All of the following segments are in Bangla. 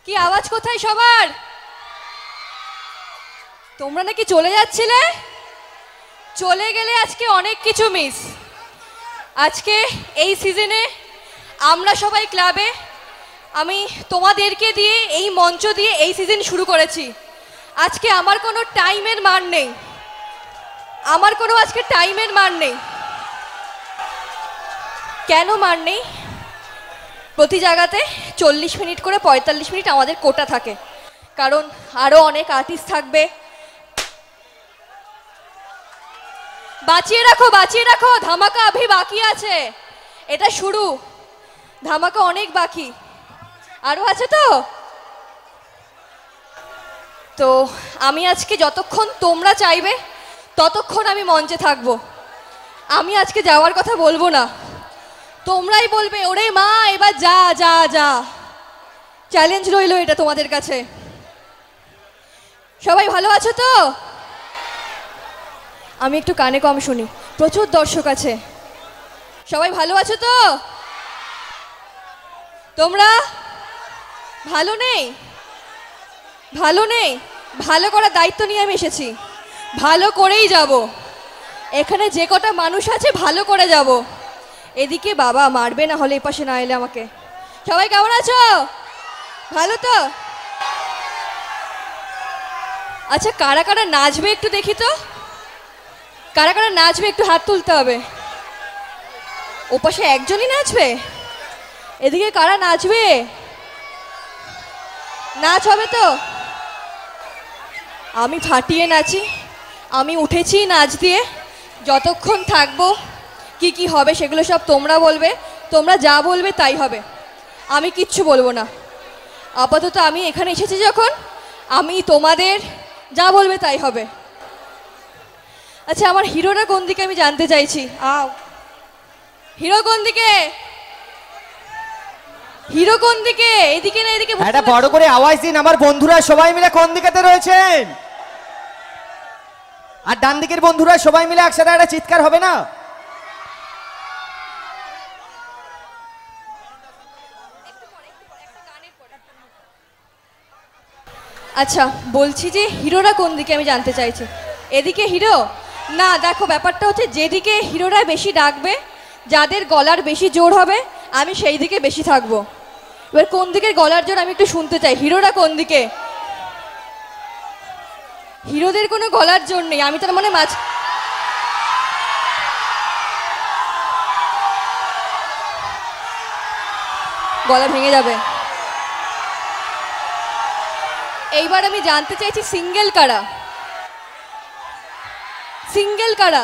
কি আওয়াজ কোথায় সবার? তোমরা নাকি চলে যাচ্ছিলে? চলে গেলে আজকে অনেক কিছু মিস। আজকে এই সিজনে আমরা সবাই ক্লাবে, আমি তোমাদেরকে দিয়ে এই মঞ্চ দিয়ে এই সিজন শুরু করেছি। আজকে আমার কোনো টাইমের মান নেই, আমার কোনো আজকে টাইমের মান নেই। কেন মান নেই? প্রতি জায়গাতে 40 মিনিট করে 45 মিনিট আমাদের কোটা থাকে, কারণ আরও অনেক আর্টিস্ট থাকবে। বাঁচিয়ে রাখো, বাঁচিয়ে রাখো, ধামাকা আভি বাকি আছে, এটা শুরু, ধামাকা অনেক বাকি আরও আছে। তো আমি আজকে যতক্ষণ তোমরা চাইবে ততক্ষণ আমি মঞ্চে থাকবো। আমি আজকে যাওয়ার কথা বলবো না, তোমরাই বলবে ওরে মা এবার যা যা যা। চ্যালেঞ্জ রইল এটা তোমাদের কাছে। সবাই ভালো আছো তো? আমি একটু কানে কম শুনি, প্রচুর দর্শক আছে। সবাই ভালো আছো তো? তোমরা ভালো নেই? ভালো নেই, ভালো করার দায়িত্ব নিয়ে আমি এসেছি, ভালো করেই যাব। এখানে যে কটা মানুষ আছে ভালো করে যাব। এদিকে বাবা মারবে না হলে, এপাশে না এলে আমাকে। সবাই কেমন আছো? ভালো তো? আচ্ছা, কারা কারা নাচবে একটু দেখি তো, কারা কারা নাচবে একটু হাত তুলতে হবে। ওপাশে একজনই নাচবে, এদিকে কারা নাচবে? নাচ হবে তো? আমি ফাটিয়ে নাচি, আমি উঠেছি নাচ দিয়ে। যতক্ষণ থাকবো কি কি হবে সেগুলো সব তোমরা বলবে, তোমরা যা বলবে তাই হবে, আমি কিচ্ছু বলবো না। আপাতত আমি এখানে এসেছি যখন, আমি তোমাদের যা বলবে তাই হবে। আচ্ছা, আমার হিরোরা কোন দিকে আমি জানতে চাইছি। হিরো কোন দিকে? হিরো কোন দিকে? এদিকে না এদিকে? একটা বড় করে আওয়াজ দিন, আমার বন্ধুরা সবাই মিলে কোন দিকেতে রয়েছেন? আর ডান দিকের বন্ধুরা সবাই মিলে একসাথে একটা চিৎকার হবে না? আচ্ছা, বলছি যে হিরোরা কোন দিকে আমি জানতে চাইছি। এদিকে হিরো? না, দেখো ব্যাপারটা হচ্ছে যেদিকে হিরোরা বেশি ডাকবে, যাদের গলার বেশি জোর হবে, আমি সেই দিকে বেশি থাকবো। এবার কোন দিকের গলার জোর আমি একটু শুনতে চাই। হিরোরা কোন দিকে? হিরোদের কোনো গলার জোর নেই, আমি তার মানে গলা ভেঙে যাবে। এইবার আমি জানতে চাইছি সিঙ্গেল কারা? সিঙ্গেল কারা?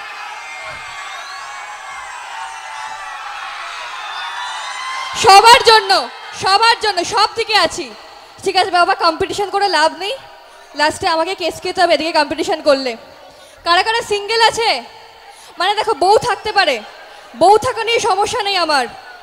সবার জন্য, সবার জন্য, সব দিকে আছি। ঠিক আছে বাবা, কম্পিটিশন করে লাভ নেই, লাস্টে আমাকে কেস খেতে হবে এদিকে কম্পিটিশন করলে। কারা কারা সিঙ্গেল আছে? মানে দেখো, বউ থাকতে পারে, বউ থাকা নিয়ে সমস্যা নেই আমার,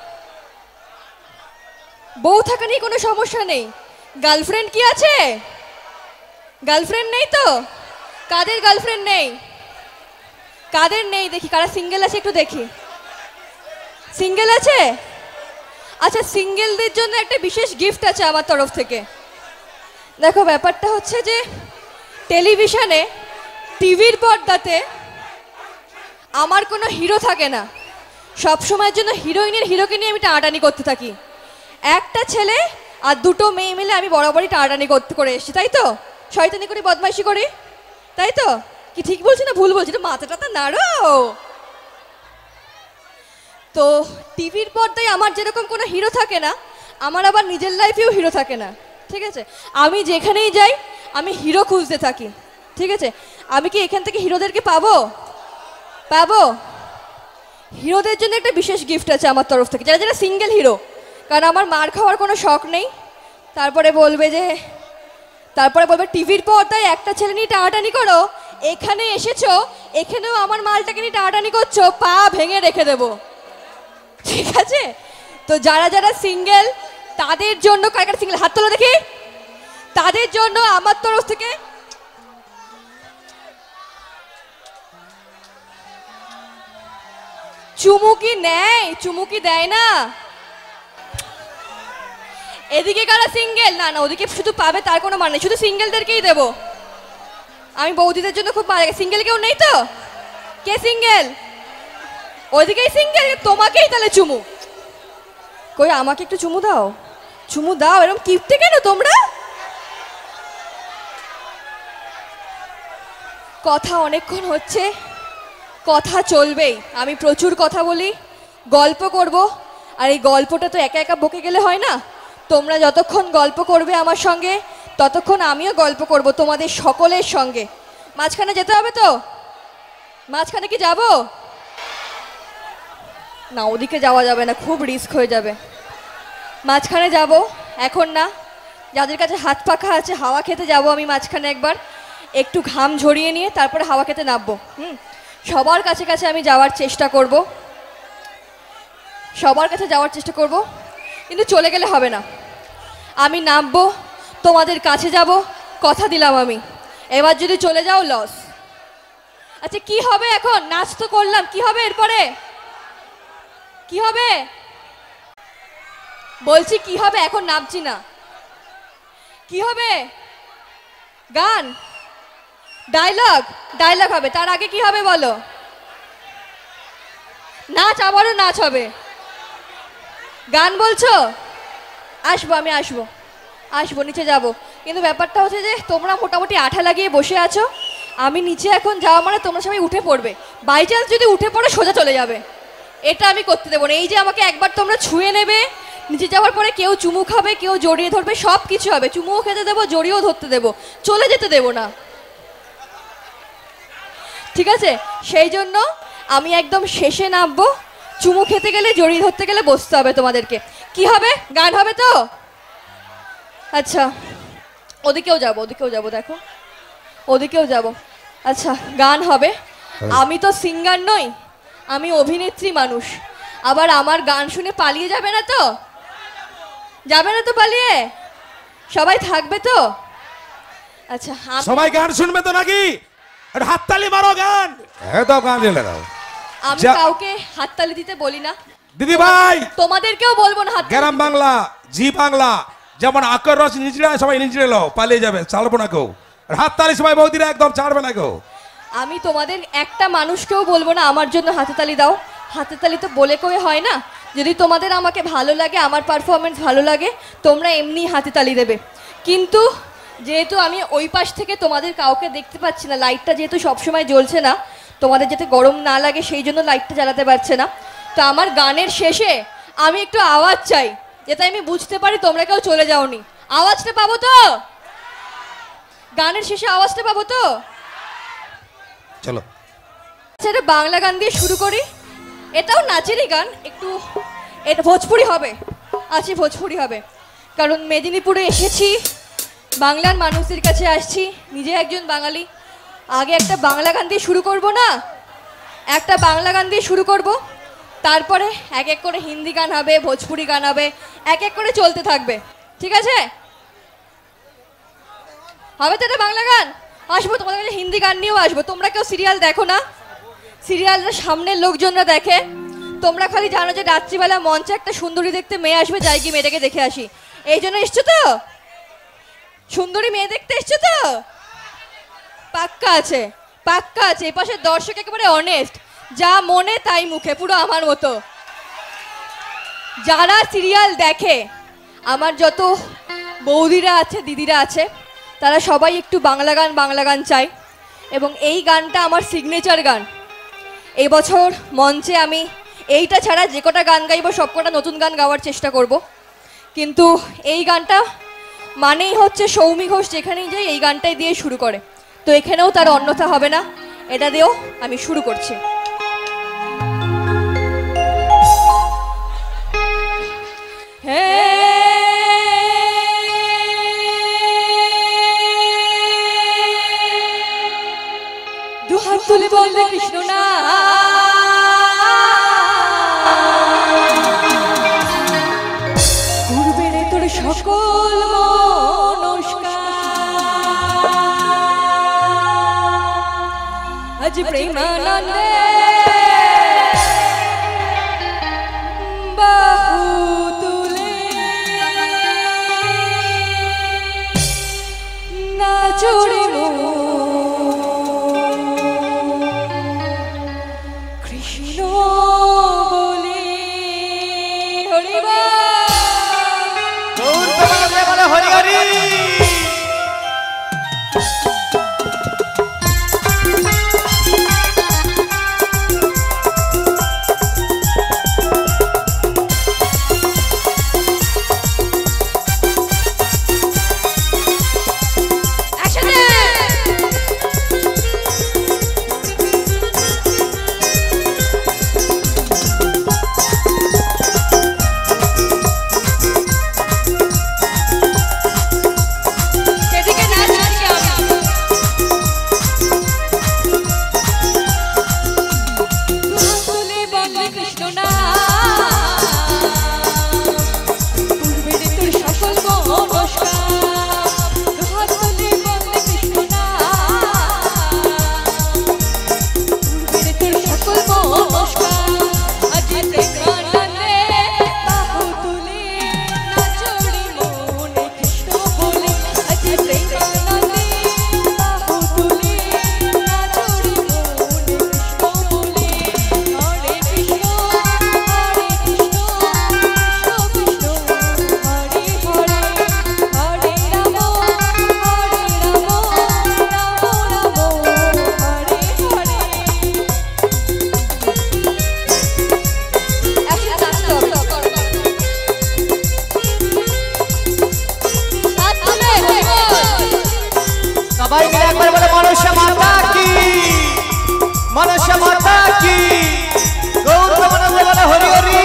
বউ থাকা নিয়ে কোনো সমস্যা নেই। গার্লফ্রেন্ড কি আছে? গার্লফ্রেন্ড নেই তো? কাদের গার্লফ্রেন্ড নেই? কাদের নেই দেখি, কারা সিঙ্গেল আছে একটু দেখি। সিঙ্গেল আছে? আচ্ছা, সিঙ্গেলদের জন্য একটা বিশেষ গিফট আছে আমার তরফ থেকে। দেখো ব্যাপারটা হচ্ছে যে টেলিভিশনে, টিভির পর্দাতে আমার কোনো হিরো থাকে না, সবসময়ের জন্য হিরোইনের হিরোকে নিয়ে আমি টানাটানি করতে থাকি। একটা ছেলে আর দুটো মেয়ে মিলে আমি বরাবরই টানাটানি করে এসেছি, তাই তো? শয়তানি করি, বদমাইশি করি, তাই তো? কি ঠিক বলছি না ভুল বলছি? মাথাটা তো নাড়ো। তো টিভির পর্দায় আমার যেরকম কোনো হিরো থাকে না, আমার আবার নিজের লাইফেও হিরো থাকে না, ঠিক আছে? আমি যেখানেই যাই আমি হিরো খুঁজতে থাকি, ঠিক আছে? আমি কি এখান থেকে হিরোদেরকে পাবো? পাবো। হিরোদের জন্য একটা বিশেষ গিফট আছে আমার তরফ থেকে, যারা যারা সিঙ্গেল হিরো, কারণ আমার মার খাওয়ার কোনো শখ নেই। তারপরে বলবে টিভির পর্দায় একটা ছেলে নিয়ে টানাটানি করো, এখানে এসেছো, এখানেও আমার মালটাকে নিয়ে টানাটানি করছো, পা ভেঙে রেখে দেবো, ঠিক আছে? তো যারা যারা সিঙ্গেল তাদের জন্য, কার কার সিঙ্গেল হাত তোলো দেখি, তাদের জন্য আমার তরফ থেকে চুমুকি নেয়, চুমুকি দেয় না। এদিকে কারা সিঙ্গেল? না না, ওদিকে শুধু পাবে তার কোনো মানে, শুধু সিঙ্গেলদেরকেই দেবো। আমি বৌদিদের জন্য খুব ভালো লাগে। সিঙ্গেল কেউ নেই তো? কে সিঙ্গেল? ওইদিকেই সিঙ্গেল, তোমাকেই তাহলে চুমু। কই আমাকে একটু চুমু দাও, চুমু দাও। এরকম কিপটে কেন তোমরা? কথা অনেকক্ষণ হচ্ছে, কথা চলবেই। আমি প্রচুর কথা বলি, গল্প করব। আর এই গল্পটা তো একা একা বকে গেলে হয় না। তোমরা যতক্ষণ গল্প করবে আমার সঙ্গে, ততক্ষণ আমিও গল্প করব তোমাদের সকলের সঙ্গে। মাঝখানে যেতে হবে তো? মাঝখানে কি যাব? না, ওদিকে যাওয়া যাবে না, খুব রিস্ক হয়ে যাবে। মাঝখানে যাব এখন না, যাদের কাছে হাত পাখা আছে হাওয়া খেতে যাব আমি মাঝখানে একবার, একটু ঘাম ঝরিয়ে নিয়ে তারপরে হাওয়া খেতে নামবো। সবার কাছে কাছে আমি যাওয়ার চেষ্টা করব, সবার কাছে যাওয়ার চেষ্টা করব, কিন্তু চলে গেলে হবে না। আমি নামবো, তোমাদের কাছে যাব, কথা দিলাম আমি। এবার যদি চলে যাও লস। আচ্ছা কি হবে এখন? নাচ তো করলাম, কি হবে এরপরে? কি হবে বলছি, কি হবে? এখন নামছি না, কি হবে? গান, ডায়লগ, ডায়লগ হবে। তার আগে কি হবে বলো? নাচ, আবারও নাচ হবে। গান বলছো? আসবো, আমি আসবো, আসবো, নিচে যাব। কিন্তু ব্যাপারটা হচ্ছে যে তোমরা মোটামুটি আঠা লাগিয়ে বসে আছো। আমি নিচে এখন যাওয়া মানে তোমরা সবাই উঠে পড়বে। বাই চান্স যদি উঠে পড়ে সোজা চলে যাবে, এটা আমি করতে দেবো না। এই যে আমাকে একবার তোমরা ছুঁয়ে নেবে, নিচে যাওয়ার পরে কেউ চুমু খাবে, কেউ জড়িয়ে ধরবে, সব কিছু হবে। চুমুও খেতে দেবো, জড়িয়েও ধরতে দেবো, চলে যেতে দেবো না, ঠিক আছে? সেই জন্য আমি একদম শেষে নামবো। চুমু খেতে গেলে, জড়িয়ে ধরতে গেলে বসতে হবে তোমাদেরকে। কি হবে? গান হবে তো? আচ্ছা, ওদিকেও যাবো, ওদিকেও যাবো, দেখো ওদিকেও যাব। আচ্ছা, গান হবে। আমি তো সিঙ্গার নই, আমি অভিনেত্রী মানুষ। আবার আমার গান শুনে পালিয়ে যাবে না তো? যাবে না তো পালিয়ে? সবাই থাকবে তো? আচ্ছা, সবাই গান শুনবে তো নাকি? হাততালি মারো, গান একদম গান দিলে দাও। আমি কাউকে হাততালি দিতে বলি না দিদি ভাই, তোমাদেরকেও বলবো না হাত। গ্রাম বাংলা, জি বাংলা, যেমন আকার রস নিচড়ে সবাই নিচড়ে লো, পালিয়ে যাবে, চালবো না কেউ। হাততালি সবাই বৌদিরা একদম ছাড়বে না কেউ। আমি তোমাদের একটা মানুষকেও বলবো না আমার জন্য হাতে তালি দাও। হাতে তালি তো বলে কয়ে হয় না। যদি তোমাদের আমাকে ভালো লাগে, আমার পারফরমেন্স ভালো লাগে, তোমরা এমনি হাতে তালি দেবে। কিন্তু যেহেতু আমি ওই পাশ থেকে তোমাদের কাউকে দেখতে পাচ্ছি না, লাইটটা যেহেতু সবসময় জ্বলছে না, তোমাদের যাতে গরম না লাগে সেই জন্য লাইটটা জ্বালাতে পারছে না। তো আমার গানের শেষে আমি একটু আওয়াজ চাই, যাতে আমি বুঝতে পারি তোমরা কেউ চলে যাওনি। আওয়াজটা পাবো তো? গানের শেষে আওয়াজটা পাবো তো? চলো। আচ্ছা, এটা বাংলা গান দিয়ে শুরু করি। এটাও নাচেরই গান, একটু এটা ভোজপুরি হবে। আচ্ছা, ভোজপুরি হবে, কারণ মেদিনীপুরে এসেছি, বাংলার মানুষদের কাছে আসছি, নিজে একজন বাঙালি। আগে একটা বাংলা গান দিয়ে শুরু করব না? একটা বাংলা গান দিয়ে শুরু করব, তারপরে এক এক করে হিন্দি গান হবে, ভোজপুরি গান হবে, এক এক করে চলতে থাকবে, ঠিক আছে? হবে তো এটা বাংলা গান? আসবো তোমাদের কাছে, হিন্দি গান নিয়েও আসবো। তোমরা কেউ সিরিয়াল দেখো না? সিরিয়ালটা সামনের লোকজনরা দেখে, তোমরা খালি জানো যে রাত্রিবেলা মঞ্চে একটা সুন্দরী দেখতে মেয়ে আসবে, যাই কি মেয়েটাকে দেখে আসি। এই জন্য এসছো তো? সুন্দরী মেয়ে দেখতে এসছো তো? পাক্কা আছে, পাক্কা আছে। এই পাশের দর্শক একেবারে অনেস্ট, যা মনে তাই মুখে, পুরো আমার মতো। যারা সিরিয়াল দেখে, আমার যত বৌদিরা আছে, দিদিরা আছে, তারা সবাই একটু বাংলা গান চায়। এবং এই গানটা আমার সিগনেচার গান। এই বছর মঞ্চে আমি এইটা ছাড়া যে কটা গান গাইবো সব কটা নতুন গান গাওয়ার চেষ্টা করব। কিন্তু এই গানটা মানেই হচ্ছে সৌমি ঘোষ যেখানেই যাই এই গানটাই দিয়ে শুরু করে, তো এখানেও তার অন্যথা হবে না, এটা দিয়েও আমি শুরু করছি। দুহাত তুলে বলবে কৃষ্ণ না, করবে রে তোর সকল মনস্কার। আজ প্রেমানন্দে বাহু তুলে নাচরে কৃষ্ণ বলে হরিবা গৌর প্রেমানন্দে বলে হরি হরি। সবাই মিলে একবার বলে মনসা মাতা কি, মনসা মাতা কি, গৌর প্রেমানন্দে বলে হরি হরি।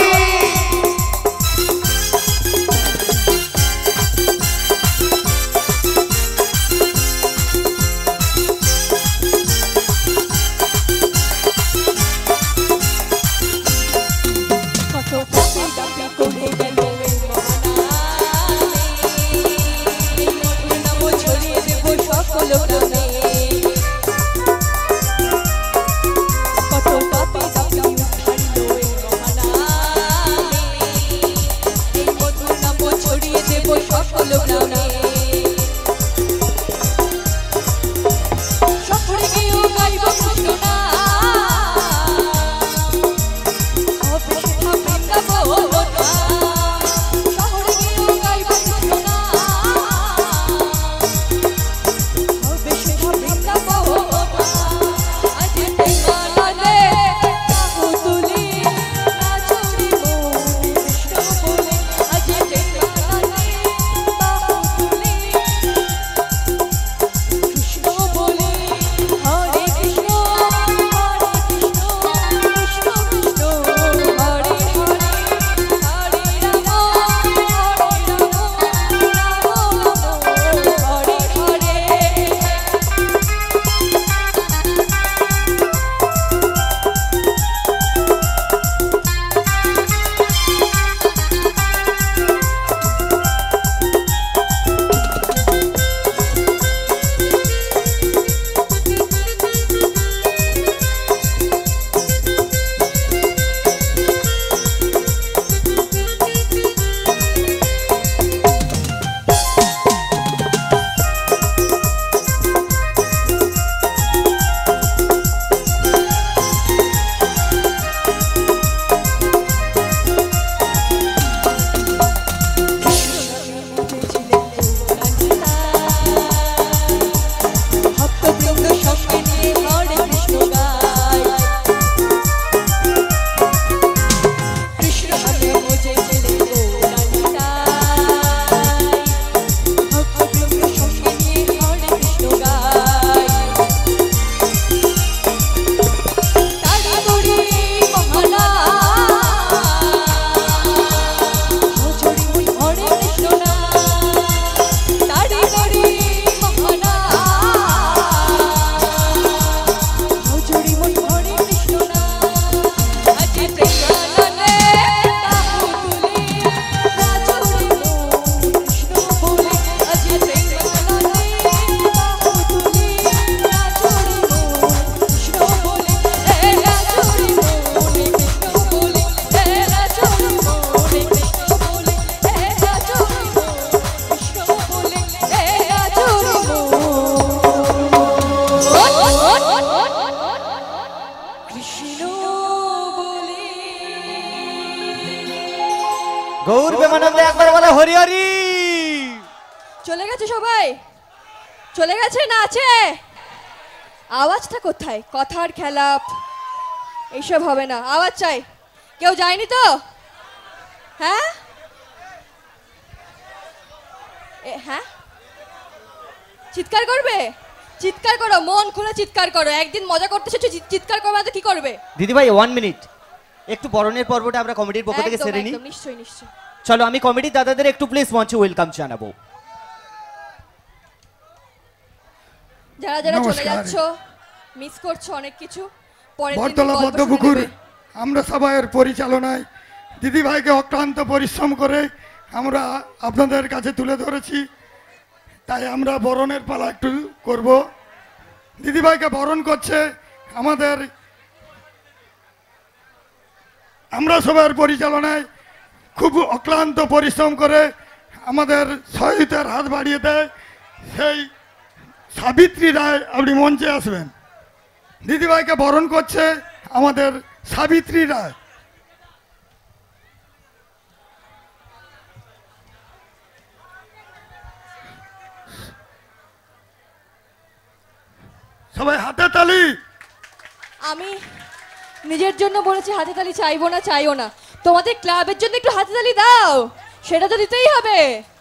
প্রেমানন্দে একবার বলে হরি হরি। চলে গেছে সবাই, চলে গেছে না আছে? আওয়াজটা কোথায়? কথার খেলা এইসব হবে না, আওয়াজ চাই। কেউ যায়নি তো? হ্যাঁ হ্যাঁ, চিৎকার করবে? চিৎকার করো, মন খুলে চিৎকার করো। একদিন মজা করতে এসেছো, চিৎকার করবে না তো কি করবে? দিদি ভাই 1 মিনিট, একটু বরণের পর্বটা আমরা কমিটির পক্ষ থেকে সেরে নিই। নিশ্চয়ই নিশ্চয়ই। চলো আমি কমিটির দাদাদের একটু প্লিজ মঞ্চে ওয়েলকাম জানাবো। যারা যারা চলে নমস্কার। যাচ্ছ, মিস করছো অনেক কিছু, পরের দিন বটতলা গল্প শুনে পদ্মপুকুর নেবে। আমরা সবাইয়ের পরিচালনায় দিদিভাইকে অক্লান্ত পরিশ্রম করে আমরা আপনাদের কাছে তুলে ধরেছি, তাই আমরা বরণের পালা একটু করব। দিদিভাইকে বরণ করছে আমাদের, আমরা সবার পরিচালনায় খুব অক্লান্ত পরিশ্রম করে আমাদের সহায়তার হাত বাড়িয়ে দেয় সেই সাবিত্রী রায়। আপনি মঞ্চে আসবেন। দিদিভাইকে বরণ করছে আমাদের সাবিত্রী রায়। সবাই হাতে তালি। আমি নিজের জন্য বলেছি হাতে তালি চাইবো না, চাইও না। তোমাদের ক্লাবের জন্য একটু হাতে তালি দাও, সেটা তো দিতেই হবে।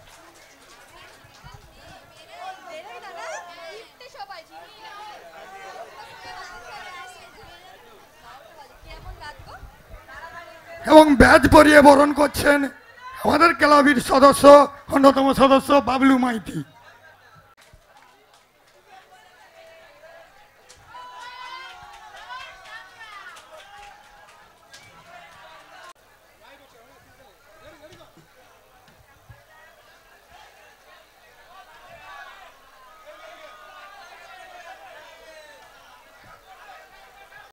এবং ব্যাজ পরিয়ে বরণ করছেন আমাদের ক্লাবের সদস্য, অন্যতম সদস্য বাবলু মাইতি।